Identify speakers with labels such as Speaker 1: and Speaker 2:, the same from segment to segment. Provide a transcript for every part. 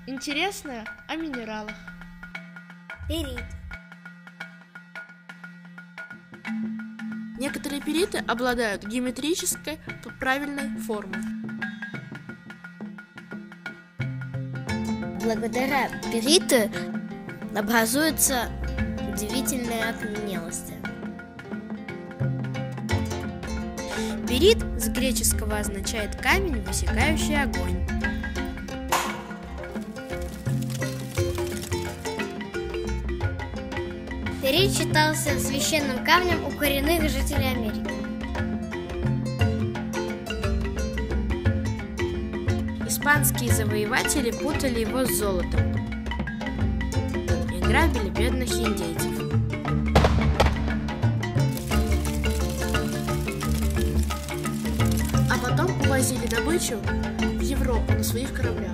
Speaker 1: Интересное о минералах.
Speaker 2: Перит.
Speaker 1: Некоторые периты обладают геометрической правильной формой.
Speaker 2: Благодаря периту образуются удивительные окаменелости.
Speaker 3: Перит с греческого означает камень, высекающий огонь.
Speaker 2: Перит считался священным камнем у коренных жителей Америки.
Speaker 3: Испанские завоеватели путали его с золотом и грабили бедных индейцев.
Speaker 1: А потом увозили добычу в Европу на своих кораблях.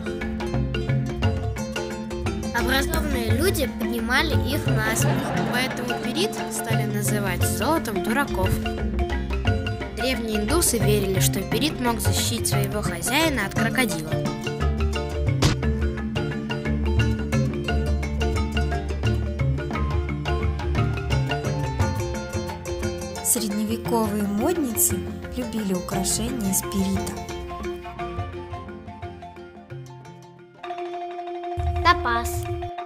Speaker 2: Образованные люди поднимали их на смех.
Speaker 3: Поэтому перит стали называть золотом дураков. Древние индусы верили, что перит мог защитить своего хозяина от крокодила.
Speaker 4: Средневековые модницы любили украшения из перита.
Speaker 2: Топаз.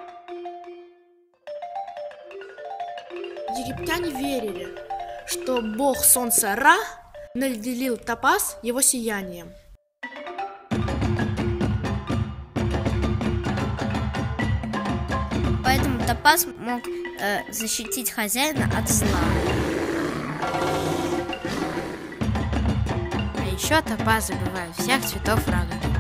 Speaker 1: Египтяне верили, что бог солнца Ра наделил топаз его сиянием.
Speaker 2: Поэтому топаз мог защитить хозяина от зла.
Speaker 3: А еще топазы бывают всех цветов радуги.